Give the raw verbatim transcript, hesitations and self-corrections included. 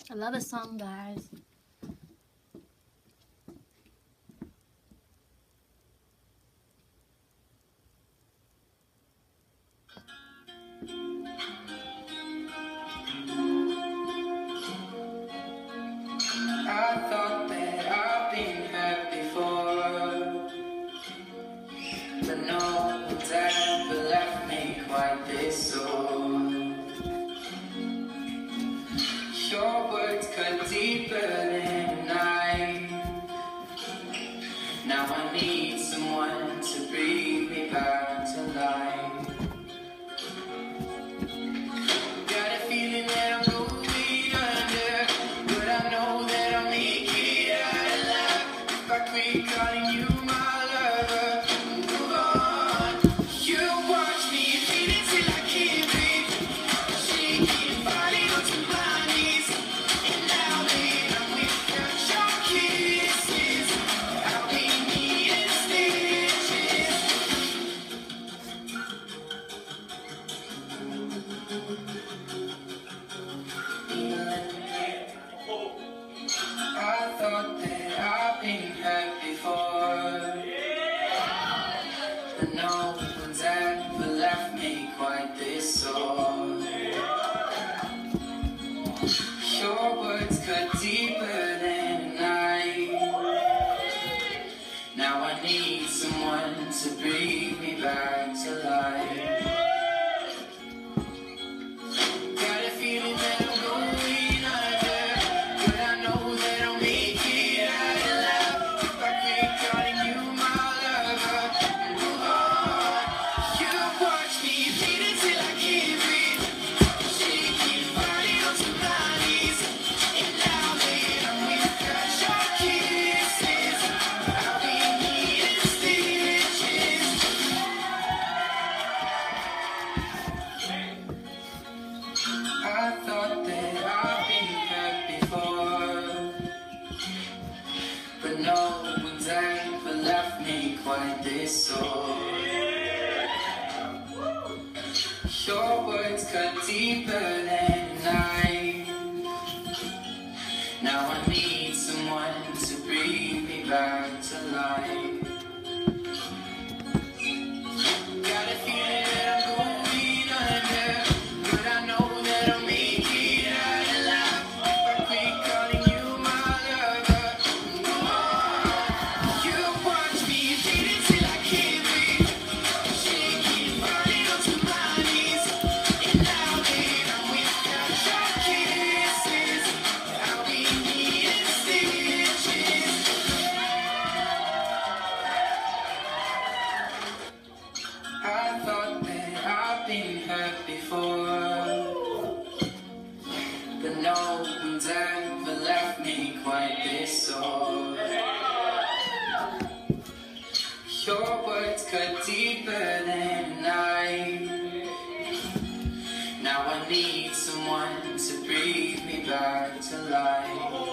I love the song, guys. I thought that I've been hurt before, but no one's ever left me quite this sore. Your words cut deeper than a knife. Now I need someone to breathe me back to life. Got a feeling that I'm going under, but I know that I'll make it out alive if I quit calling you my lover. Move on. You watch me bleed until I can't breathe, shaking, falling onto my knees. And now that I'm without your kisses, I'll be needing stitches. I thought that I've been hurt before, but no one's ever left me quite this sore. Your words cut deeper than a knife. Now I need someone to breathe me back to life. Got a feeling that I'm going under, but I know that I'll make it out alive if I quit calling you my lover. Move on. You watch me bleed until I can't breathe, shaking, falling onto my knees. And now that I'm without your kisses, I'll be needing stitches. I thought that I've been hurt before, but no one's ever left me quite this sore. Your words cut deeper than a knife. Now I need someone to breathe me back to life. Got a feeling that I'm going under, but I know that I'll make it out alive if I quit calling you my lover. Move on. You watch me bleed until I can't breathe, shaking, falling onto my knees. And now that I'm without your kisses, I'll be needing stitches. I thought that I've been hurt before, but no one's ever left me quite this sore. Your words cut deeper than a knife. Now I need someone to breathe me back to life.